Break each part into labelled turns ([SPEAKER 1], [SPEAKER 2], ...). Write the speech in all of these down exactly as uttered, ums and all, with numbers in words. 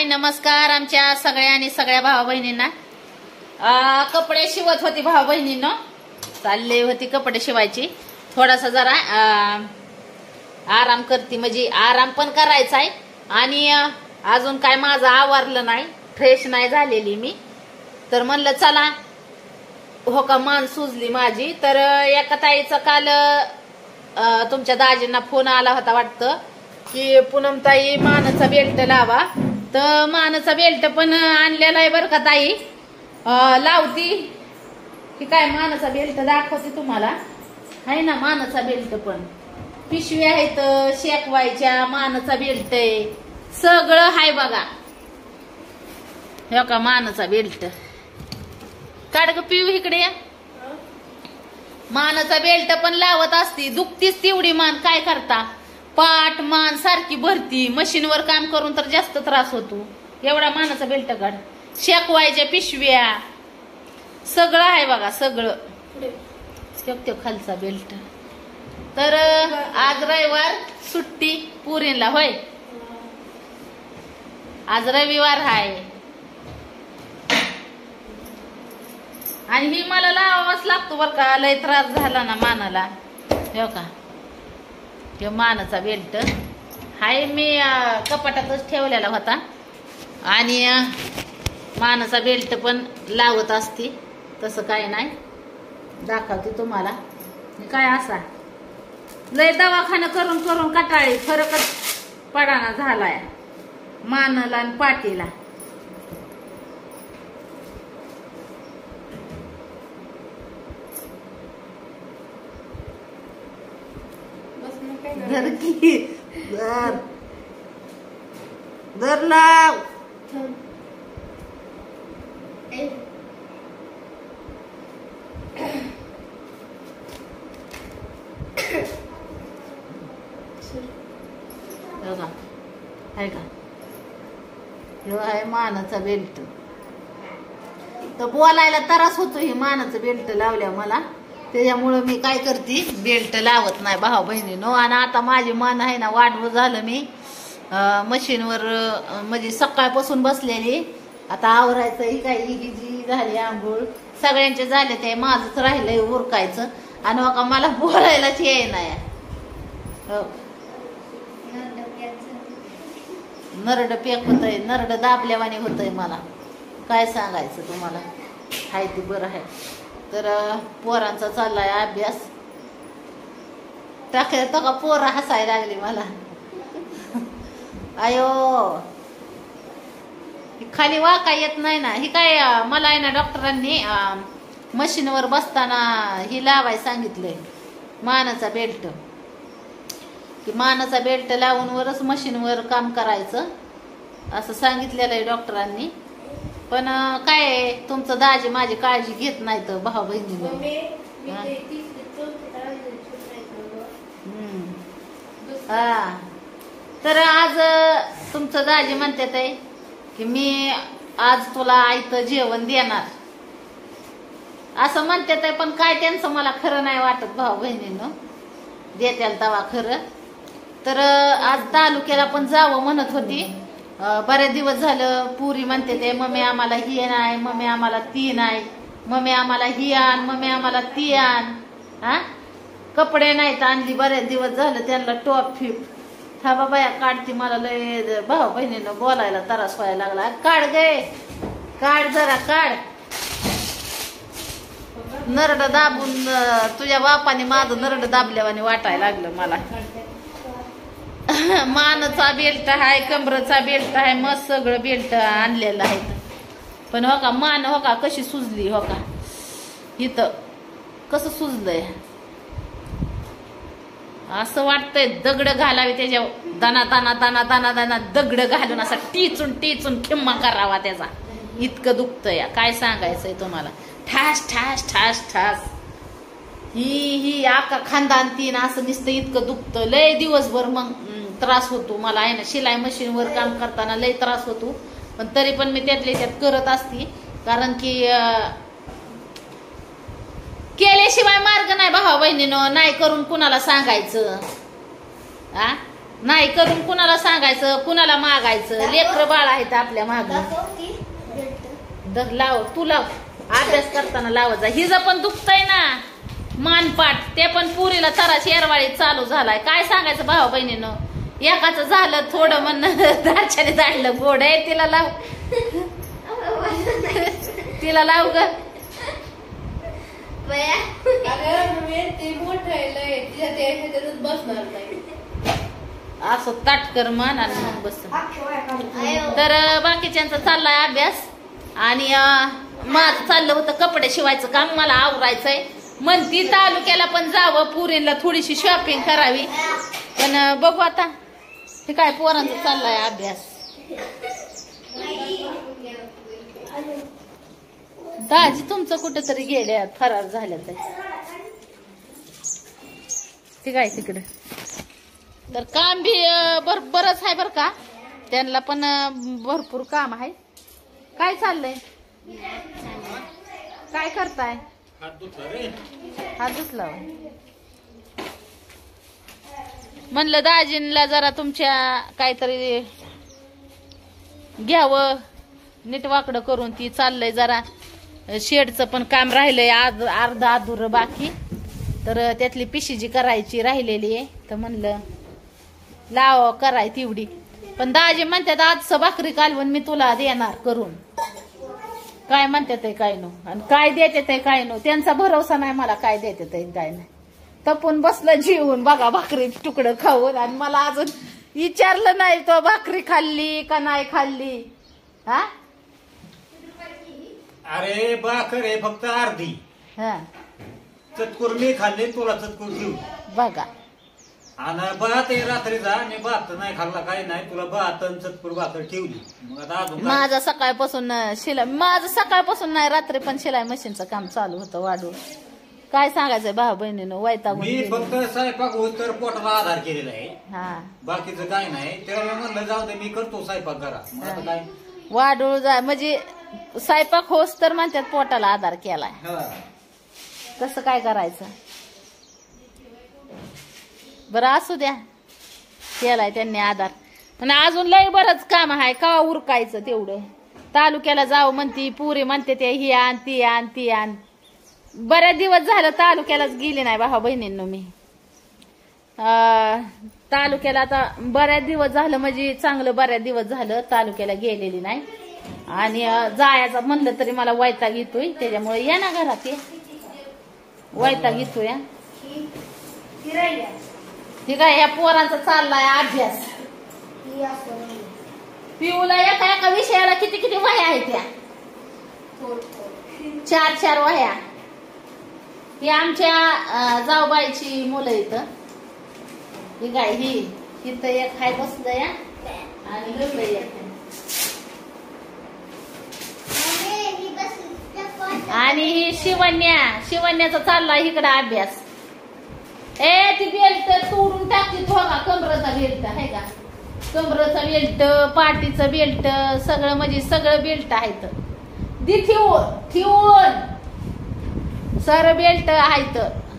[SPEAKER 1] नमस्कार आमच्या सगळ्या आणि सगळ्या भावा बहिणींना. कपडे शिवत होती भावा बहिणींनो, चालले होती कपडे शिवायची. थोडासा जरा आराम करते, म्हणजे आराम पण करायचा आहे आणि अजून काय माझं आवरलं नाही, फ्रेश नाही झालेली मी. तर म्हणलं चला हो का मान सुजली माझी. तर एका ताईचा काल तुमच्या दाजींना फोन आला होता वाटतं की पूनम ताई मानाचा बेल्ट लावा. तर मानाचा बेल्ट पण आणलेला आहे बरं का ताई, लावती की काय मानाचा बेल्ट दाखवते तुम्हाला. आहे ना मानाचा बेल्ट, पण पिशव्या आहेत शेकवायच्या, मानाचा बेल्ट आहे, सगळं हाय बघा. हे का मानाचा बेल्ट काढ ग पिऊ इकडे. मानाचा बेल्ट पण लावत असती, दुखतीच तेवढी मान, काय करता. पाठ मान सारखी भरती, मशीनवर काम करून तर जास्त त्रास होतो. एवढा मानाचा बेल्ट काढ. शेकवायच्या पिशव्या सगळं आहे बघा, सगळं. शेकतो खालचा बेल्ट. तर आज रविवार सुट्टी पुरीला होय, आज रविवार आहे आणि ही मला लावावाच लागतो बरं का, लय त्रास झाला ना मानाला. हो का हे मानाचा बेल्ट हाय, मी कपाटातच ठेवलेला होता आणि मानाचा बेल्ट पण लावत असते. तसं काही नाही, दाखवते तुम्हाला. काय असा लय दवाखाना करून करून कटाळी, फरकच पडाना झालाय मानाला आणि पाठीला. धर की धर धर लाव. बघा आहे का, हे आहे मानाचा बेल्ट. तर बोलायला त्रास होतो ही मानाचा बेल्ट लावल्या मला, त्याच्यामुळं मी काय करते बेल्ट लावत नाही भाऊ बहिणीनो. आणि आता माझी मान आहे ना वाढवं झालं, मी मशीनवर म्हणजे सकाळपासून बसलेली. आता आवरायचं ही काय ही जी झाली आंघोळ सगळ्यांचे झाले, ते माझंच राहिलंय उरकायचं. आणि बघा मला बोलायलाच येई नाही. नरड पेक होतंय, नरड दाबल्यावानी होतंय मला, काय सांगायचं तुम्हाला. हाय ते बरं आहे. तर पोरांचा चाललाय अभ्यास. टाकले तो का पोरं हसायला लागली मला. अयो खाली वाका येत नाही ना. ही काय मला आहे ना डॉक्टरांनी मशीनवर बसताना ही लावाय सांगितलंय मानाचा बेल्ट, की मानाचा बेल्ट लावून वरच मशीनवर काम करायचं असं सांगितलेलं आहे डॉक्टरांनी. पण काय तुमचं दाजी माझी काळजी घेत नाही तर भाऊ बहिणी. हा तर आज तुमचं दाजी म्हणतात आहे की मी आज तुला आयतं जेवण देणार असं म्हणतात आहे. पण काय त्यांचं मला खरं नाही वाटत भाऊ बहिणींनो, देत्याल तवा खरं. तर आज तालुक्याला पण जावं म्हणत होती. बरेच दिवस झालं पुरी म्हणते ते मम्मी आम्हाला ही नाही, मम्मी आम्हाला ती नाही, मम्मी आम्हाला ही आण, मम्मी आम्हाला ती आण. हा कपडे नाहीत आणली बरेच दिवस झालं त्यांना, टॉप फिप. हा बाबा या काढती, मला लय भाऊ बहिणीनं बोलायला त्रास व्हायला लागला. काढ गे काढ जरा काढ. नरड दाबून तुझ्या बापाने माझं नरड दाबल्यावाने वाटायला लागलं मला. मानचा बेल्ट आहे, कमरचा बेल्ट आहे, मस्त सगळं बेल्ट आणलेलं आहे. पण हो का मान हो का कशी सुजली, हो का इथं कसं सुजलंय. असं वाटतंय दगड घालावे त्याच्या, दाना दाना दाना दाना दाना दगड घालून असा टिचून टिचून खिम्मा करावा त्याचा. इतकं दुखतंय काय सांगायचंय तुम्हाला. ठास ठास ठास ठास ही ही आका खांदान तीन असं नुसतं इतकं दुखतं लय दिवसभर. मग त्रास होतो मला आहे ना, शिलाई मशीनवर काम करताना लय त्रास होतो. पण तरी पण मी त्यातले त्यात करत असते, कारण की केल्याशिवाय मार्ग नाही भावा बहिणीनो. नाही करून कुणाला सांगायचं. आ नाही करून कुणाला सांगायचं, कुणाला मागायचं. लेकर बाळ आहेत आपल्या माग. लाव तू लाव, अभ्यास करताना लावत जा. हिचं पण दुखतंय ना मानपाट, ते पण पुरीला तराशी एरवाळी चालू झालाय. काय सांगायचं भाऊ बहिणीनं, एकाच झालं थोडं म्हणणं दारच्याने जाडलं गोड आहे. तिला लाव, तिला लाव ग. असं ताटकर मान आणि मग बस. तर बाकीच्यांचा चाललाय अभ्यास आणि माझं चाललं होतं कपडे शिवायचं काम. मला आवरायचंय म्हणती तालुक्याला पण जावं, पुरीला थोडीशी शॉपिंग करावी. पण बघू आता हे काय पोरांचा चाललाय अभ्यास. दाजी तुमचं कुठेतरी गेल्या, फरार झाल्या ते काय तिकडे. तर काम बी बर बरंच आहे बर का, त्यांना पण भरपूर काम आहे. काय चाललंय, काय करताय? हात धुतला. म्हणलं दाजींला जरा तुमच्या काहीतरी घ्यावं नीट वाकडं करून. ती चाललंय जरा शेडचं पण काम राहिलंय अर्ध अधुरं बाकी, तर त्यातली पिशी जी करायची राहिलेली आहे. तर म्हणलं लाव कराय तेवढी. पण दाजी म्हणतात आजचं भाकरी कालवण मी तुला देणार करून. काय म्हणतात काय नो आणि काय देतात काय नो, त्यांचा भरोसा नाही मला काय देतात काय नाही. तपून बसलं जीवन बघा भाकरी तुकडं खाऊन, आणि मला अजून विचारलं नाही तो भाकरी खाल्ली का नाही खाल्ली. हा
[SPEAKER 2] अरे भाकर आहे फक्त अर्धी.
[SPEAKER 1] हा
[SPEAKER 2] चतकुर मी खाल्ली, तुला चतकुर ठेवली
[SPEAKER 1] बघा.
[SPEAKER 2] आणि भात आहे रात्रीचा आणि भात नाही खाल्ला काही नाही, तुला भात आणि चतकुर भाकर ठेवली. मग आता अजून
[SPEAKER 1] माझं सकाळपासून शिलाई, माझं सकाळपासून नाही रात्री पण शिलाई मशीनचं काम चालू होतं वाढून. काय सांगायचंय भाऊ बहिणीनं वैतागून.
[SPEAKER 2] मी फक्त स्वयंपाक होत तर पोटाला आधार केलेला आहे,
[SPEAKER 1] हा
[SPEAKER 2] बाकीचं काय नाही. त्याला म्हणलं जाऊ दे मी करतो स्वयंपाक करा. मग आता काय
[SPEAKER 1] वाढूळ जा म्हणजे स्वयंपाक होस तर म्हणतात पोटाला आधार केलाय. कसं काय करायचं बरं, असू द्या केलाय त्यांनी आधार. पण अजून लय बरंच काम आहे, का उरकायचं तेवढं. तालुक्याला जावं म्हणती पुरी, म्हणते ते ही आण ती आण ती आण. बऱ्याच दिवस झालं तालुक्यालाच गेली नाही भाऊ बहिणींनो मी. तालुक्याला आता बऱ्याच दिवस झालं, म्हणजे चांगलं बऱ्याच दिवस झालं तालुक्याला गेलेली नाही. आणि जायचं म्हणलं तरी मला वैताग येतोय, त्याच्यामुळे या ना घरात ये. वैताग येतोय. ठीक आहे, या पोरांचा चाललाय अभ्यास. पिऊला एका एका विषयाला किती किती वह्या आहेत त्या, चार चार वह्या. ही आमच्या जाऊबाईची मुलं इथं. ही काय ही इथं एक हाय बसलं या आणि वेगळं एक. आणि ही शिवण्या, शिवण्याचा चाललाय इकडं अभ्यास. ए ती बेल्ट तोडून टाकली बघा, कमरेचा बेल्ट आहे का, कमरेचा बेल्ट, पाठीचं बेल्ट, सगळं म्हणजे सगळं बेल्ट आहेत. दी ठेवून ठेवून सर बेल्ट आहेत.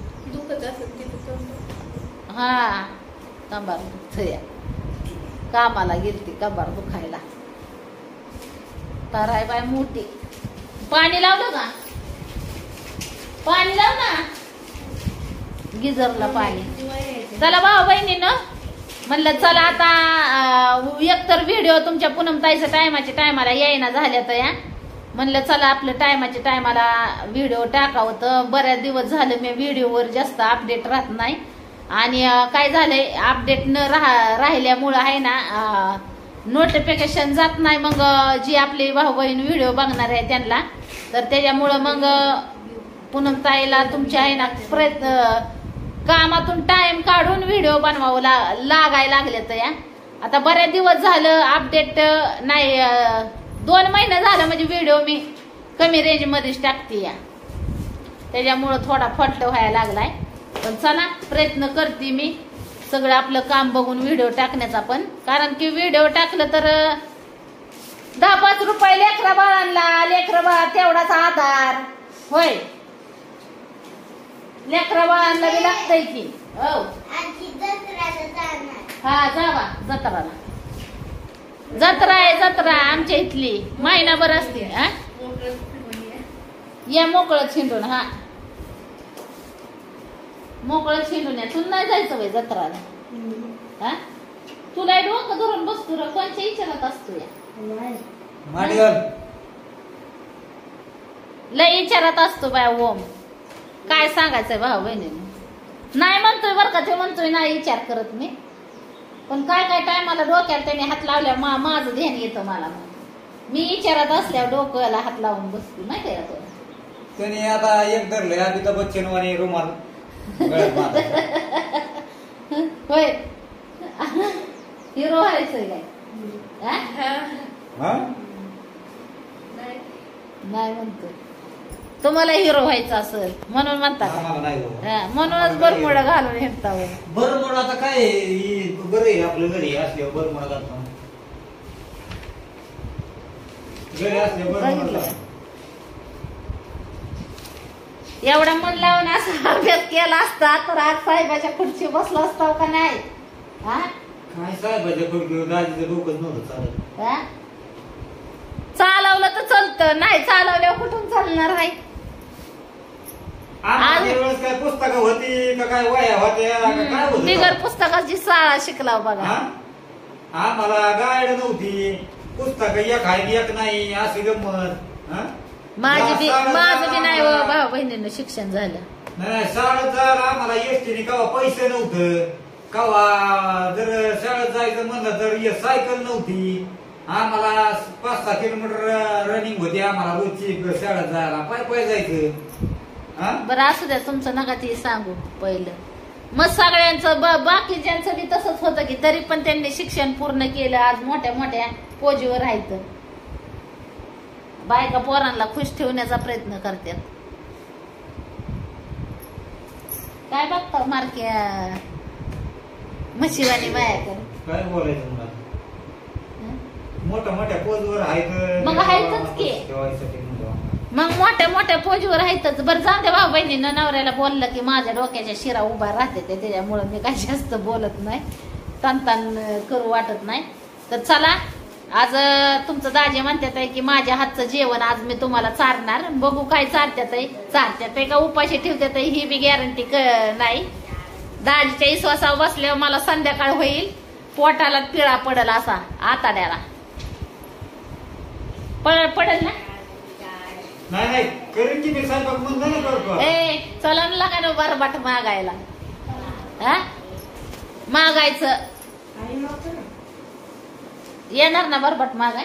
[SPEAKER 1] हा कंबार दुखतया, कामाला गेलती कंबार दुखायला. तर आहे बाय मोठी. पाणी लावलं का, पाणी लाव ना गिझरला पाणी. चला भाऊ बहिणीनं म्हणलं चला आता एकतर व्हिडिओ तुमच्या पूनमताईच्या टायमाच्या टायमाला येईना झाल्या तर या म्हणलं चला आपलं टायमाच्या टायमाला व्हिडिओ टाकावं. तर बऱ्याच दिवस झालं मी व्हिडिओवर जास्त अपडेट राहत नाही. आणि काय झालंय अपडेट न राहा राहिल्यामुळं आहे ना नोटिफिकेशन जात नाही. मग जी आपली भाऊ बहीण व्हिडिओ बघणार आहे त्यांना, तर त्याच्यामुळं मग पूनमताईला तुमच्या आहे ना प्रयत्न कामातून टाइम काढून व्हिडिओ बनवावं ला लागायला लागले. तर या आता बऱ्याच दिवस झालं अपडेट नाही, दोन महिने झालं म्हणजे व्हिडिओ मी कमी रेंज मध्येच टाकते या, त्याच्यामुळं थोडा फट व्हायला लागलाय. पण चला प्रयत्न करते मी सगळं आपलं काम बघून व्हिडिओ टाकण्याचा पण, कारण की व्हिडिओ टाकलं तर दहा पाच रुपये लेकरा बाळांना, लेकरा बाळा तेवढाच आधार होय, लेकरा बाळांना बी लागतंय की. हो हा जावा जत्राला. जत्रा आहे जत्रा आमच्या इथली महिनाभर असते. हा या मोकळं छिंडून. हा मोकळं छिंडून या. तुला नाही जायचं बाई जत्राला. हा तुला डोकं धरून बसतो र कोणच्या विचारात असतो या
[SPEAKER 2] माडीवर
[SPEAKER 1] लय विचारात असतो बाय. ओम काय सांगायचंय भाऊ बहिणीने. नाही म्हणतोय बरं का ते म्हणतोय नाही विचार करत मी. पण काय काय टायमाला डोक्याला त्याने हात लावल्या मा माझं ध्यान येतं मला. मी विचारात असल्यावर डोक्याला हात लावून बसतो नाही काय तो.
[SPEAKER 2] त्याने आता एक धरलंय अमिताभ बच्चन वाणी रुमाल गळ्यात बांधायचा.
[SPEAKER 1] होय हिरो व्हायचंय काय.
[SPEAKER 2] हा
[SPEAKER 1] नाही म्हणतोय तुम्हाला हिरो व्हायचं असेल म्हणून म्हणता का?
[SPEAKER 2] आम्हाला नाही हो.
[SPEAKER 1] हा, म्हणूनच बरमुडा घालून हिंडता होय.
[SPEAKER 2] बरं म्हणून आता काय आहे, ही बरं आहे आपलं घरी असल्यावर बरं म्हणत आता घरी असल्यावर बरं म्हणत
[SPEAKER 1] बघितलं. एवढा मन लावून असा अभ्यास केला असता तर आज साहेबाच्या खुर्ची बसलो असतो का नाही. हा
[SPEAKER 2] काय साहेबाच्या खुर्चीवर दाजीचं डोकंच नव्हतं चालत.
[SPEAKER 1] हा? चालवलं तर चालतं नाही चालवल्यावर कुठून चालणार आहे.
[SPEAKER 2] आम्हाला वेळेस काय पुस्तकं होती का काय वह्या होत्या का काय होतं
[SPEAKER 1] बिगर पुस्तकाची शाळा शिकला बघा.
[SPEAKER 2] हा? आम्हाला गाईड नव्हती पुस्तक एक आहे एक नाही अशी गंमत. हा?
[SPEAKER 1] माझी बी
[SPEAKER 2] शाळेत
[SPEAKER 1] माझं बी नाही
[SPEAKER 2] आम्हाला-
[SPEAKER 1] भाऊ बहिणीनं शिक्षण झालं.
[SPEAKER 2] नाही शाळेत जायला आम्हाला एसटीने कवा पैसे नव्हतं कवा जर शाळेत जायचं म्हणलं तर ये सायकल नव्हती. आम्हाला पाच सहा किलोमीटर रनिंग होती आम्हाला रोजची शाळेत जायला पाय पाय जायचं. हा?
[SPEAKER 1] बरं असू द्या तुमचं नका ते सांगू पहिलं. मग सगळ्यांचं ब- बाकीच्यांचं बी तसंच होतं की तरी पण त्यांनी शिक्षण पूर्ण केलं आज मोठ्या मोठ्या पोजीवर राहायचं. बायका पोरांना खुश ठेवण्याचा प्रयत्न करतात. काय बघता मार्क्या म्हशीवानी बायाकडे.
[SPEAKER 2] काय बोलायचं मला मोठ्या मोठ्या पोजवर आहेत
[SPEAKER 1] मग आहेतच की.
[SPEAKER 2] ठेवायसाठी म्हणलं.
[SPEAKER 1] मग मोठ्या मोठ्या पोजीवर आहेतच. बरं जाऊ दे भाऊ बहिणीनं नवऱ्याला बोललं की माझ्या डोक्याच्या शिरा उभा राहते ते त्याच्यामुळे मी काही जास्त बोलत नाही. ताण ताण करू वाटत नाही. तर चला आज तुमचं दाजी म्हणतात आहे की माझ्या हातचं जेवण आज मी तुम्हाला चारणार. बघू काय चारत्यात आहे चारत्यात आहे का उपाशी ठेवतात ही बी गॅरंटी नाही. दाजीच्या विश्वासावर बसल्यावर मला संध्याकाळ होईल पोटाला पिळा पडल असा आताड्याला पडेल ना.
[SPEAKER 2] नाही नाही करेन की मी स्वयंपाक म्हणलं ना करतो.
[SPEAKER 1] ए चला लागा ना बरबाट मागायला. हा मागायचं येणार ना बरबाट मागाय.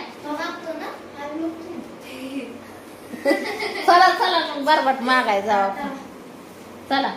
[SPEAKER 1] चला चला मग बरबाट मागाय जावा. चला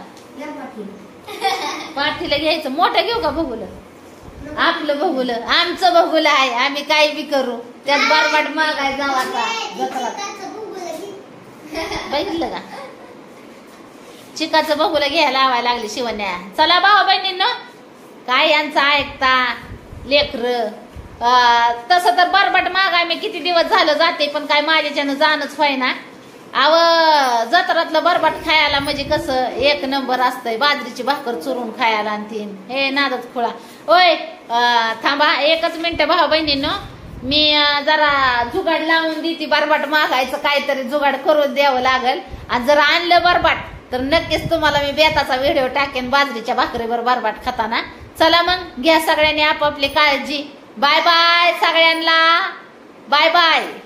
[SPEAKER 1] पाठीला घ्यायचं. मोठं घेऊ का बघूलं आपलं बघूलं आमचं बघूलं आहे आम्ही काही बी करू त्यात बरबाट मागाय जावा जत्रा. बघितलं का चिकाचं बघूला घ्यायला लावायला लागली शिवण्या. चला भाऊ बहिणींनो काय यांचं ऐकता लेकर. तसं तर बरबाट मागाय मी किती दिवस झालं जाते पण काय माझ्याच्यानं जाणच व्हायना. अव जत्रातलं बरबाट खायला म्हणजे कसं एक नंबर असतंय. बाजरीची भाकर चुरून खायला आणतीन हे नादच खुळा. ओय थांबा एकच मिनिट भाऊ बहिणींनो मी जरा जुगाड लावून देते. बरबाट मागायचं काहीतरी जुगाड करून द्यावं लागल. आणि जर आणलं बरबाट तर नक्कीच तुम्हाला मी बेताचा व्हिडिओ टाकेन बाजरीच्या भाकरीवर बरबाट खाताना. चला मग घ्या सगळ्यांनी आपापली काळजी. बाय बाय सगळ्यांना. Bye bye.